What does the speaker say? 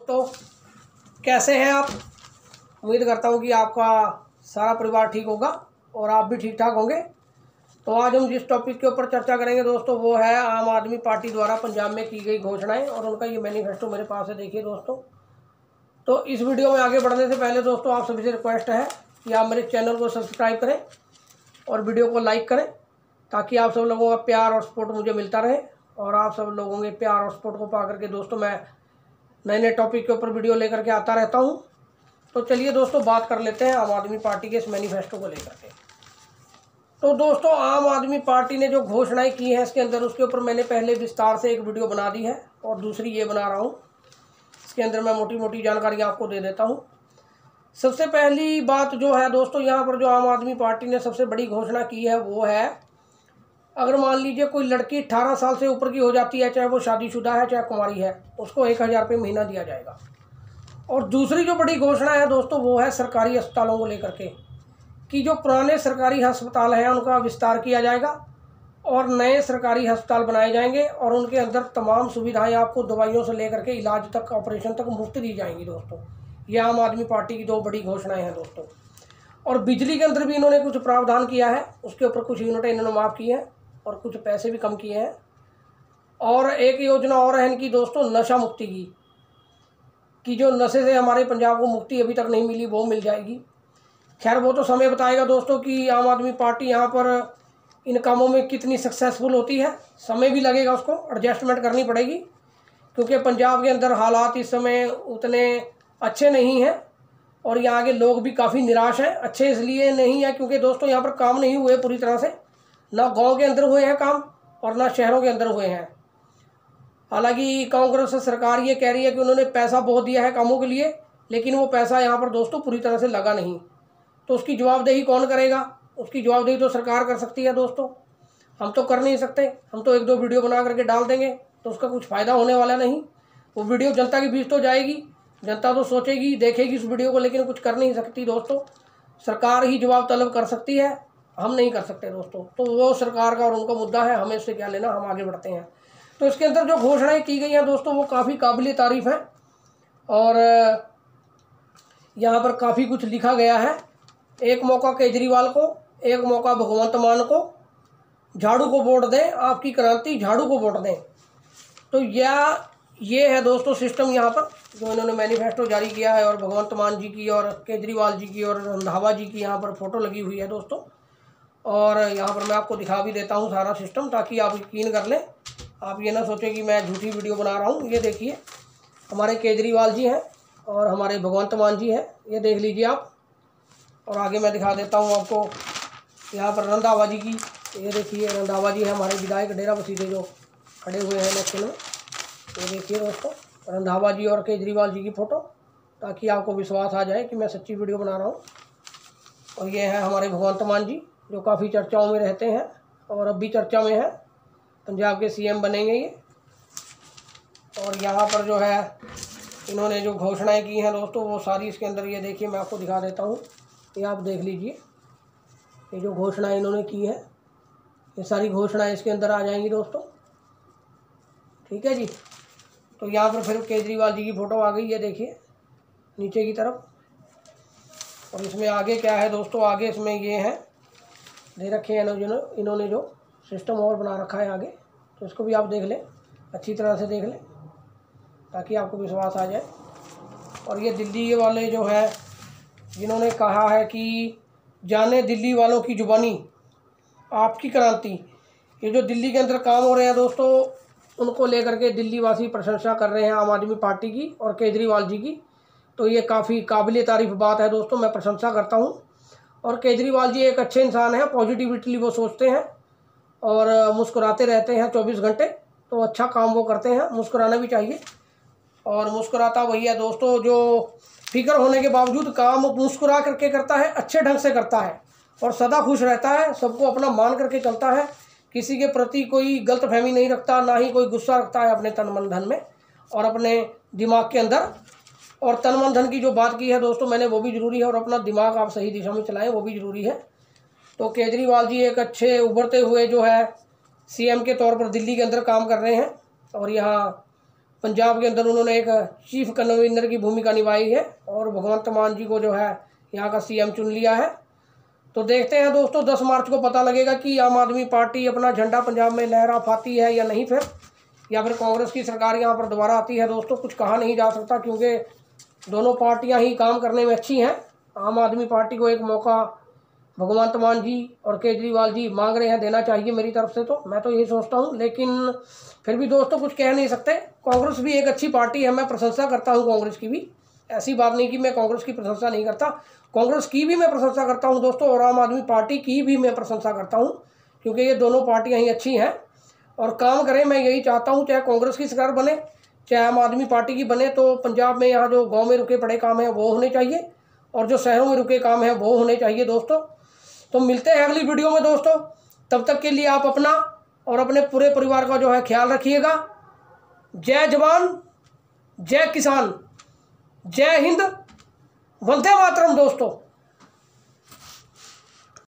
तो कैसे हैं आप? उम्मीद करता हूं कि आपका सारा परिवार ठीक होगा और आप भी ठीक ठाक होंगे। तो आज हम जिस टॉपिक के ऊपर चर्चा करेंगे दोस्तों, वो है आम आदमी पार्टी द्वारा पंजाब में की गई घोषणाएं और उनका ये मैनिफेस्टो मेरे पास है। देखिए दोस्तों, तो इस वीडियो में आगे बढ़ने से पहले दोस्तों आप सभी से रिक्वेस्ट है कि आप मेरे चैनल को सब्सक्राइब करें और वीडियो को लाइक करें, ताकि आप सब लोगों का प्यार और सपोर्ट मुझे मिलता रहे। और आप सब लोगों के प्यार और सपोर्ट को पा करके दोस्तों मैं नए नए टॉपिक के ऊपर वीडियो लेकर के आता रहता हूं। तो चलिए दोस्तों बात कर लेते हैं आम आदमी पार्टी के इस मैनिफेस्टो को लेकर के। तो दोस्तों आम आदमी पार्टी ने जो घोषणाएं की हैं इसके अंदर, उसके ऊपर मैंने पहले विस्तार से एक वीडियो बना दी है और दूसरी ये बना रहा हूँ। इसके अंदर मैं मोटी मोटी जानकारियाँ आपको दे देता हूँ। सबसे पहली बात जो है दोस्तों, यहाँ पर जो आम आदमी पार्टी ने सबसे बड़ी घोषणा की है वो है, अगर मान लीजिए कोई लड़की 18 साल से ऊपर की हो जाती है, चाहे वो शादीशुदा है चाहे कुंवारी है, उसको 1000 रुपये महीना दिया जाएगा। और दूसरी जो बड़ी घोषणा है दोस्तों वो है सरकारी अस्पतालों को लेकर के, कि जो पुराने सरकारी अस्पताल हैं उनका विस्तार किया जाएगा और नए सरकारी अस्पताल बनाए जाएंगे और उनके अंदर तमाम सुविधाएं आपको दवाइयों से लेकर के इलाज तक, ऑपरेशन तक मुफ्त दी जाएंगी दोस्तों। ये आम आदमी पार्टी की दो बड़ी घोषणाएं हैं दोस्तों। और बिजली के अंदर भी इन्होंने कुछ प्रावधान किया है, उसके ऊपर कुछ यूनिटें इन्होंने माफ़ की हैं और कुछ पैसे भी कम किए हैं। और एक योजना और है इनकी दोस्तों, नशा मुक्ति की जो नशे से हमारे पंजाब को मुक्ति अभी तक नहीं मिली, वो मिल जाएगी। खैर वो तो समय बताएगा दोस्तों कि आम आदमी पार्टी यहाँ पर इन कामों में कितनी सक्सेसफुल होती है। समय भी लगेगा, उसको एडजस्टमेंट करनी पड़ेगी, क्योंकि पंजाब के अंदर हालात इस समय उतने अच्छे नहीं हैं और यहाँ के लोग भी काफ़ी निराश हैं। अच्छे इसलिए नहीं है क्योंकि दोस्तों यहाँ पर काम नहीं हुए पूरी तरह से, ना गांव के अंदर हुए हैं काम और ना शहरों के अंदर हुए हैं। हालांकि कांग्रेस सरकार ये कह रही है कि उन्होंने पैसा बहुत दिया है कामों के लिए, लेकिन वो पैसा यहाँ पर दोस्तों पूरी तरह से लगा नहीं। तो उसकी जवाबदेही कौन करेगा? उसकी जवाबदेही तो सरकार कर सकती है दोस्तों, हम तो कर नहीं सकते। हम तो एक दो वीडियो बना करके डाल देंगे तो उसका कुछ फ़ायदा होने वाला नहीं। वो वीडियो जनता के बीच तो जाएगी, जनता तो सोचेगी, देखेगी उस वीडियो को, लेकिन कुछ कर नहीं सकती दोस्तों। सरकार ही जवाब तलब कर सकती है, हम नहीं कर सकते दोस्तों। तो वो सरकार का और उनका मुद्दा है, हमें इससे क्या लेना, हम आगे बढ़ते हैं। तो इसके अंदर जो घोषणाएं की गई हैं दोस्तों वो काफ़ी काबिल तारीफ़ हैं और यहाँ पर काफ़ी कुछ लिखा गया है। एक मौका केजरीवाल को, एक मौका भगवंत मान को, झाड़ू को वोट दें, आपकी क्रांति झाड़ू को वोट दें। तो ये है दोस्तों सिस्टम यहाँ पर जो इन्होंने मैनिफेस्टो जारी किया है। और भगवंत मान जी की और केजरीवाल जी की और रंधावा जी की यहाँ पर फ़ोटो लगी हुई है दोस्तों। और यहाँ पर मैं आपको दिखा भी देता हूँ सारा सिस्टम, ताकि आप यकीन कर लें, आप ये ना सोचें कि मैं झूठी वीडियो बना रहा हूँ। ये देखिए हमारे केजरीवाल जी हैं और हमारे भगवंत मान जी हैं, ये देख लीजिए आप। और आगे मैं दिखा देता हूँ आपको यहाँ पर रंधावा जी की, ये देखिए रंधावा जी है हमारे विधायक डेरा बसीदे जो खड़े हुए हैं इलेक्शन में। ये देखिए दोस्तों रंधावा जी और केजरीवाल जी की फ़ोटो, ताकि आपको विश्वास आ जाए कि मैं सच्ची वीडियो बना रहा हूँ। और ये है हमारे भगवंत मान जी जो काफ़ी चर्चाओं में रहते हैं और अब भी चर्चा में है, पंजाब के सीएम बनेंगे ये। और यहाँ पर जो है इन्होंने जो घोषणाएं की हैं दोस्तों वो सारी इसके अंदर, ये देखिए मैं आपको दिखा देता हूँ, ये आप देख लीजिए। ये जो घोषणाएं इन्होंने की है ये सारी घोषणाएं इसके अंदर आ जाएंगी दोस्तों, ठीक है जी। तो यहाँ पर फिर केजरीवाल जी की फ़ोटो आ गई, ये देखिए नीचे की तरफ। और इसमें आगे क्या है दोस्तों, आगे इसमें ये है दे रखे हैं इन्होंने जो सिस्टम और बना रखा है आगे, तो इसको भी आप देख लें, अच्छी तरह से देख लें, ताकि आपको विश्वास आ जाए। और ये दिल्ली वाले जो है जिन्होंने कहा है कि जाने दिल्ली वालों की जुबानी आपकी क्रांति, ये जो दिल्ली के अंदर काम हो रहे हैं दोस्तों उनको लेकर के दिल्ली वासी प्रशंसा कर रहे हैं आम आदमी पार्टी की और केजरीवाल जी की। तो ये काफ़ी काबिल तारीफ़ बात है दोस्तों, मैं प्रशंसा करता हूँ। और केजरीवाल जी एक अच्छे इंसान हैं, पॉजिटिविटी वो सोचते हैं और मुस्कुराते रहते हैं 24 घंटे, तो अच्छा काम वो करते हैं, मुस्कुराना भी चाहिए। और मुस्कुराता वही है दोस्तों जो फिक्र होने के बावजूद काम मुस्कुरा करके करता है, अच्छे ढंग से करता है और सदा खुश रहता है, सबको अपना मान करके चलता है, किसी के प्रति कोई गलत फहमी नहीं रखता, ना ही कोई गुस्सा रखता है अपने तन मन धन में और अपने दिमाग के अंदर। और तन मन धन की जो बात की है दोस्तों मैंने, वो भी ज़रूरी है, और अपना दिमाग आप सही दिशा में चलाएं, वो भी ज़रूरी है। तो केजरीवाल जी एक अच्छे उभरते हुए जो है सीएम के तौर पर दिल्ली के अंदर काम कर रहे हैं और यहाँ पंजाब के अंदर उन्होंने एक चीफ कन्वीनर की भूमिका निभाई है और भगवंत मान जी को जो है यहाँ का सीएम चुन लिया है। तो देखते हैं दोस्तों 10 मार्च को पता लगेगा कि आम आदमी पार्टी अपना झंडा पंजाब में लहरा पाती है या नहीं, फिर या फिर कांग्रेस की सरकार यहाँ पर दोबारा आती है। दोस्तों कुछ कहा नहीं जा सकता क्योंकि दोनों पार्टियाँ ही काम करने में अच्छी हैं। आम आदमी पार्टी को एक मौका भगवंत मान जी और केजरीवाल जी मांग रहे हैं, देना चाहिए मेरी तरफ से, तो मैं तो यही सोचता हूँ। लेकिन फिर भी दोस्तों कुछ कह नहीं सकते। कांग्रेस भी एक अच्छी पार्टी है, मैं प्रशंसा करता हूँ कांग्रेस की भी, ऐसी बात नहीं कि मैं कांग्रेस की प्रशंसा नहीं करता, कांग्रेस की भी मैं प्रशंसा करता हूँ दोस्तों, और आम आदमी पार्टी की भी मैं प्रशंसा करता हूँ क्योंकि ये दोनों पार्टियाँ ही अच्छी हैं और काम करें। मैं यही चाहता हूँ चाहे कांग्रेस की सरकार बने चाहे आम आदमी पार्टी की बने, तो पंजाब में यहाँ जो गाँव में रुके पड़े काम हैं वो होने चाहिए और जो शहरों में रुके काम हैं वो होने चाहिए दोस्तों। तो मिलते हैं अगली वीडियो में दोस्तों, तब तक के लिए आप अपना और अपने पूरे परिवार का जो है ख्याल रखिएगा। जय जवान, जय किसान, जय हिंद, वंदे मातरम दोस्तों।